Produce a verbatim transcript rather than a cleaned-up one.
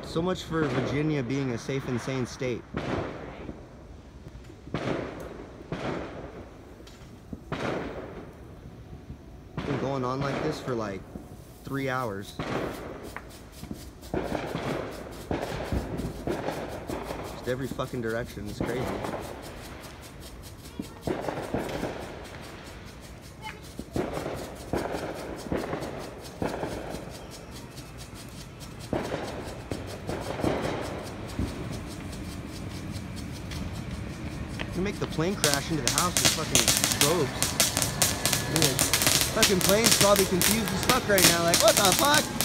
So much for Virginia being a safe and sane state. Been going on like this for like three hours. Just every fucking direction. It's crazy. You make the plane crash into the house with fucking globes. Yeah. Fucking plane's probably confused as fuck right now, like, what the fuck?